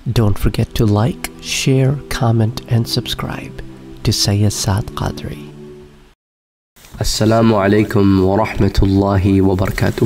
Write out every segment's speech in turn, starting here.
Don't forget to like, share, comment and subscribe to Sayyid Saad Qadri. السلام علیکم ورحمۃ اللہ وبرکاتہ۔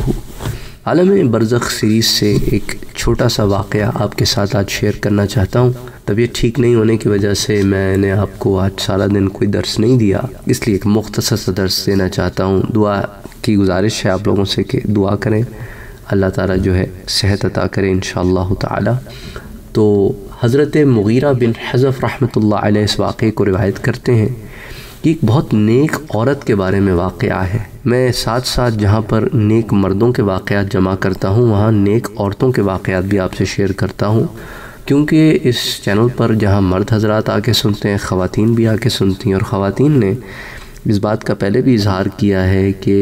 عالم برزخ سیریز سے ایک چھوٹا سا واقعہ آپ کے ساتھ آج شیئر کرنا چاہتا ہوں۔ طبیعت ٹھیک نہیں ہونے کی وجہ سے میں نے آپ کو آج سارا دن کوئی درس نہیں دیا، اس لیے ایک مختصر سا درس دینا چاہتا ہوں۔ دعا کی گزارش ہے آپ لوگوں سے کہ دعا کریں، اللہ تعالیٰ جو ہے صحت عطا کرے انشاءاللہ تعالیٰ۔ تو حضرت مغیرہ بن حذف رحمۃ اللہ علیہ اس واقعے کو روایت کرتے ہیں کہ ایک بہت نیک عورت کے بارے میں واقعہ ہے۔ میں ساتھ ساتھ جہاں پر نیک مردوں کے واقعات جمع کرتا ہوں وہاں نیک عورتوں کے واقعات بھی آپ سے شیئر کرتا ہوں، کیونکہ اس چینل پر جہاں مرد حضرات آ کے سنتے ہیں، خواتین بھی آ کے سنتی ہیں، اور خواتین نے اس بات کا پہلے بھی اظہار کیا ہے کہ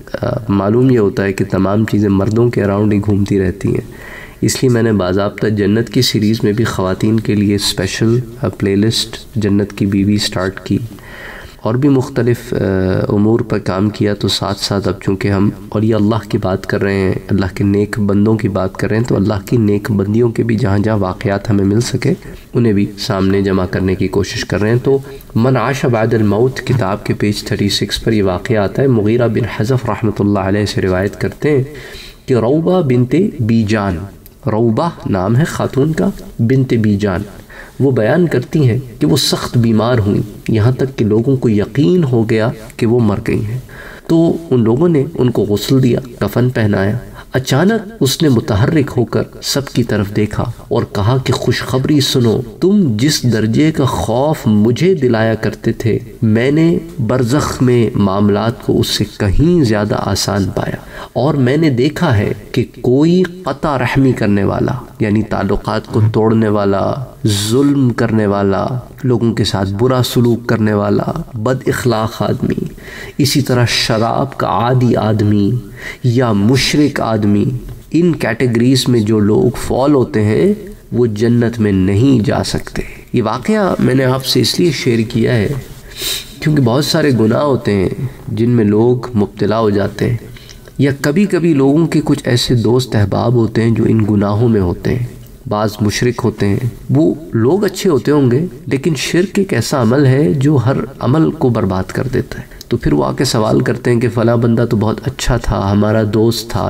معلوم یہ ہوتا ہے کہ تمام چیزیں مردوں کے اراؤنڈ ہی گھومتی رہتی ہیں، اس لیے میں نے باضابطہ جنت کی سیریز میں بھی خواتین کے لیے اسپیشل پلے لسٹ جنت کی بیوی سٹارٹ کی، اور بھی مختلف امور پر کام کیا۔ تو ساتھ ساتھ اب چونکہ ہم اولیاء اللہ کی بات کر رہے ہیں، اللہ کے نیک بندوں کی بات کر رہے ہیں، تو اللہ کی نیک بندیوں کے بھی جہاں جہاں واقعات ہمیں مل سکے انہیں بھی سامنے جمع کرنے کی کوشش کر رہے ہیں۔ تو من عاش بعد الموت کتاب کے پیج 36 پر یہ واقعہ آتا ہے۔ مغیرہ بن حذف رحمۃ اللہ علیہ سے روایت کرتے ہیں کہ روبہ بنت بیجان، روبہ نام ہے خاتون کا، بنت بیجان، وہ بیان کرتی ہیں کہ وہ سخت بیمار ہوئیں، یہاں تک کہ لوگوں کو یقین ہو گیا کہ وہ مر گئی ہیں۔ تو ان لوگوں نے ان کو غسل دیا، کفن پہنایا۔ اچانک اس نے متحرک ہو کر سب کی طرف دیکھا اور کہا کہ خوشخبری سنو، تم جس درجے کا خوف مجھے دلایا کرتے تھے میں نے برزخ میں معاملات کو اس سے کہیں زیادہ آسان پایا، اور میں نے دیکھا ہے کہ کوئی قطع رحمی کرنے والا، یعنی تعلقات کو توڑنے والا، ظلم کرنے والا، لوگوں کے ساتھ برا سلوک کرنے والا، بد اخلاق آدمی، اسی طرح شراب کا عادی آدمی یا مشرک آدمی، ان کیٹیگریز میں جو لوگ فال ہوتے ہیں وہ جنت میں نہیں جا سکتے۔ یہ واقعہ میں نے آپ سے اس لیے شیئر کیا ہے کیونکہ بہت سارے گناہ ہوتے ہیں جن میں لوگ مبتلا ہو جاتے ہیں، یا کبھی کبھی لوگوں کے کچھ ایسے دوست احباب ہوتے ہیں جو ان گناہوں میں ہوتے ہیں۔ بعض مشرک ہوتے ہیں، وہ لوگ اچھے ہوتے ہوں گے لیکن شرک ایک ایسا عمل ہے جو ہر عمل کو برباد کر دیتا ہے۔ تو پھر وہ آ کے سوال کرتے ہیں کہ فلاں بندہ تو بہت اچھا تھا، ہمارا دوست تھا،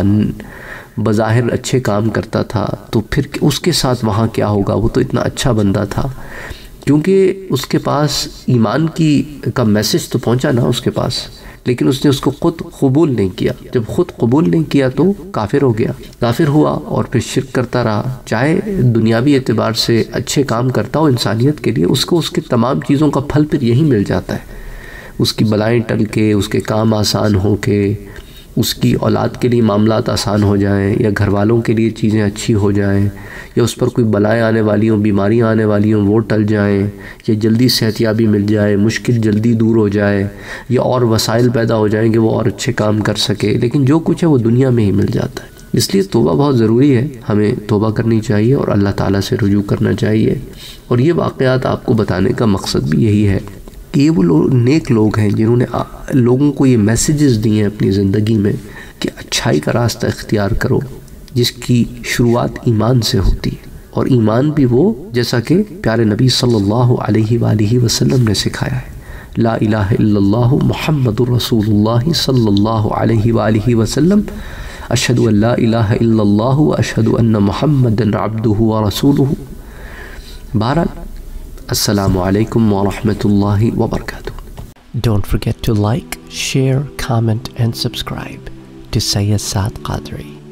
بظاہر اچھے کام کرتا تھا، تو پھر اس کے ساتھ وہاں کیا ہوگا؟ وہ تو اتنا اچھا بندہ تھا، کیونکہ اس کے پاس ایمان کا میسج تو پہنچا نا اس کے پاس، لیکن اس نے اس کو خود قبول نہیں کیا۔ جب خود قبول نہیں کیا تو کافر ہو گیا، کافر ہوا اور پھر شرک کرتا رہا۔ چاہے دنیاوی اعتبار سے اچھے کام کرتا ہو انسانیت کے لیے، اس کو اس کے تمام چیزوں کا پھل پھر یہی مل جاتا ہے، اس کی بلائیں ٹل کے، اس کے کام آسان ہو کے، اس کی اولاد کے لیے معاملات آسان ہو جائیں، یا گھر والوں کے لیے چیزیں اچھی ہو جائیں، یا اس پر کوئی بلائیں آنے والی ہوں، بیماریاں آنے والی ہوں وہ ٹل جائیں، یا جلدی صحتیابی مل جائے، مشکل جلدی دور ہو جائے، یا اور وسائل پیدا ہو جائیں کہ وہ اور اچھے کام کر سکے، لیکن جو کچھ ہے وہ دنیا میں ہی مل جاتا ہے۔ اس لیے توبہ بہت ضروری ہے، ہمیں توبہ کرنی چاہیے اور اللہ تعالیٰ سے رجوع کرنا چاہیے۔ اور یہ واقعات آپ کو بتانے کا مقصد بھی یہی ہے کہ یہ وہ نیک لوگ ہیں جنہوں نے لوگوں کو یہ میسیجز دیے ہیں اپنی زندگی میں کہ اچھائی کا راستہ اختیار کرو، جس کی شروعات ایمان سے ہوتی ہے، اور ایمان بھی وہ جیسا کہ پیارے نبی صلی اللہ علیہ وآلہ وسلم نے سکھایا ہے، لا الہ الا اللہ محمد الرسول اللہ صلی اللہ علیہ وآلہ وسلم، اشہد ان لا الہ الا اللہ واشہد ان محمد عبدہ ورسولہ۔ بہرحال السلام علیکم ورحمۃ اللہ وبرکاتہ۔ Don't forget to like, share, comment and subscribe to Sayyid Saad Qadri.